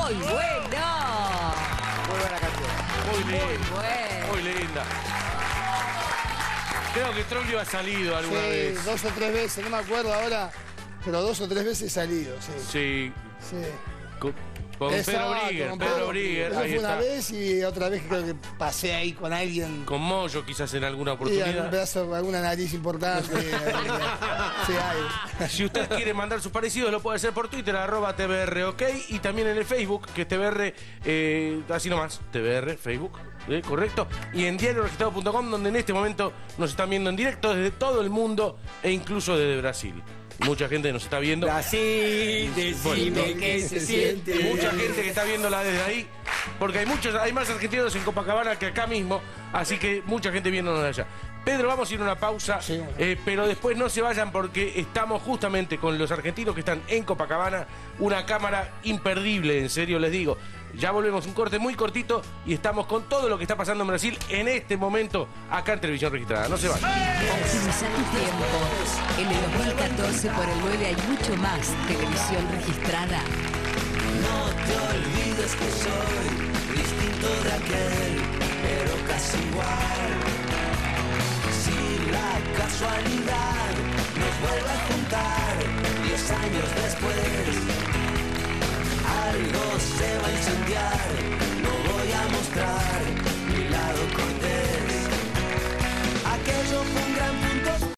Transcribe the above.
Muy bueno. Muy buena canción. Muy bueno. Muy linda. Creo que Troglio ha salido alguna vez. 2 o 3 veces, no me acuerdo ahora, pero 2 o 3 veces he salido, sí. Sí. Sí. Con Exacto, Pedro Brigger. con Pedro Brigger, Eso ahí fue una está. vez y otra vez creo que pasé ahí con alguien. Con Moyo quizás en alguna Y algún oportunidad. pedazo, alguna nariz importante. Sí, hay. Si usted quiere mandar sus parecidos, lo puede hacer por Twitter, @TBROK, y también en el Facebook, que es TBR, así nomás, TBR, Facebook, correcto. Y en diarioregistrado.com, donde en este momento nos están viendo en directo desde todo el mundo e incluso desde Brasil. Mucha gente nos está viendo. Brasil, decime qué se siente. Mucha gente que está viéndola desde ahí, porque hay más argentinos en Copacabana que acá mismo, así que mucha gente viéndonos de allá. Pedro, vamos a ir a una pausa, Sí. pero después no se vayan porque estamos justamente con los argentinos que están en Copacabana, una cámara imperdible, en serio les digo. Ya volvemos, un corte muy cortito y estamos con todo lo que está pasando en Brasil en este momento acá en Televisión Registrada. No se vayan. Optimiza tu tiempo. En el 2014 por el 9 hay mucho más televisión registrada. No te olvides que soy distinto de aquel, pero casi igual. Si la casualidad nos vuelve a juntar 10 años después, algo se va a incendiar, lo voy a mostrar.